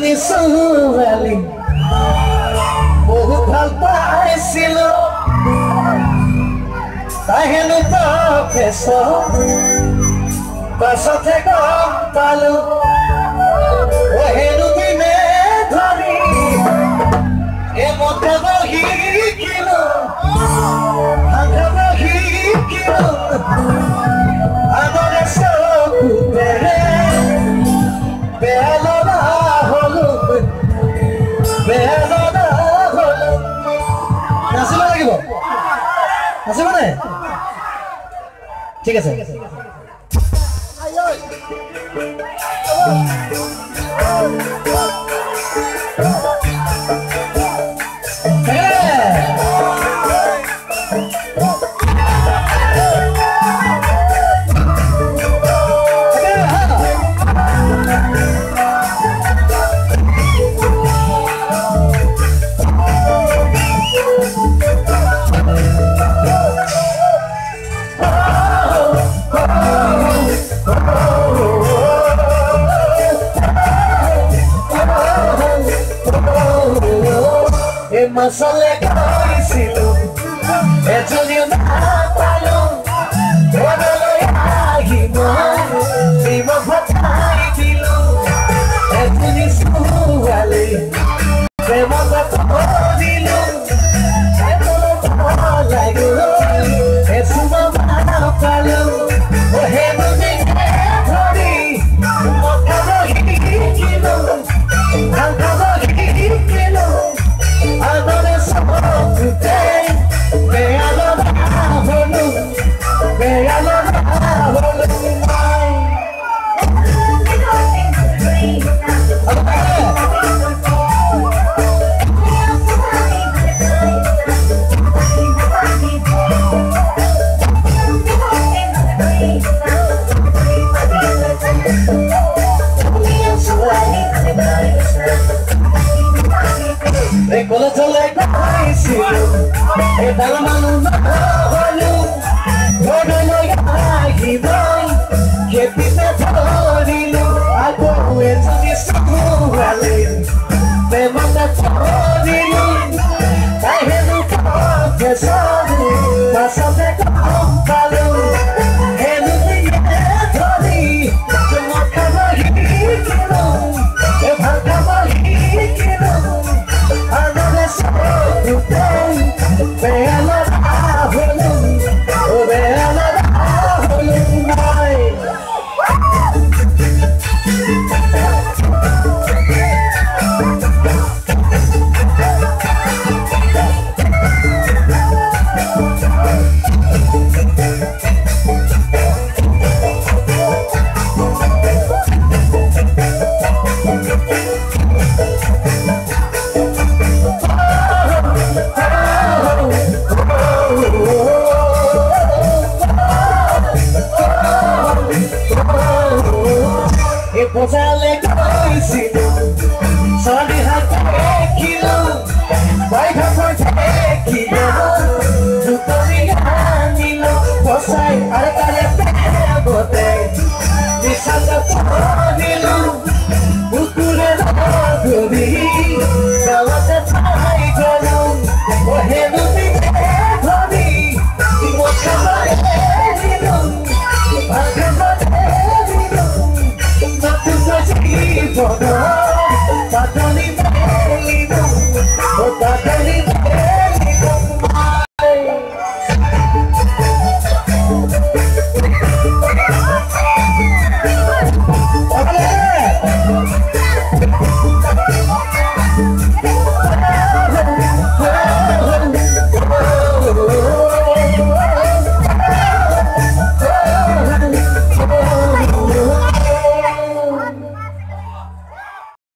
এজনী ছোৱালী বহুত ভাল পাইছিলো তাই হেনো প্ৰফেচৰ পাছতহে গম পালো হেনো দিনে ধৰি এমতে বহিকিলো বহিকিলো আদৰে চকুতেৰে বেলনা হলো বেলনা হলো নাচিব লাগিব নাচিব নে ঠিক আছে Masale kaisilu ejoni na palo odalo yagimo viva bhatai dilu ejoni suwale premata dilu etolo lagulo esuma palo ohenu dine thori mokalo hikilo kankalo hikilo adore today bealo na holu bealo na holu Rekola chale kaisilu edala manu na holu odalo yagibo kepite thorilu ako ejoni suwale premata thorilu tai henu profesor pasate kampalu henu dine thori mokalo hikilo e bhakamo hikilo adore today bealo na holu bealo na holu mai Posale kaisilu sali hate kilo vai hate kilo jutori anilo posai arekale bote disanga podilu ukure lagudi galate tai galo ohenu dine thori mokala dilu akaba dilu Not to touch me for the